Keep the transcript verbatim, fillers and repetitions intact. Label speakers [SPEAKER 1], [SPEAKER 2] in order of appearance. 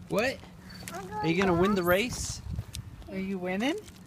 [SPEAKER 1] What? Are you gonna win the race?
[SPEAKER 2] Are you winning?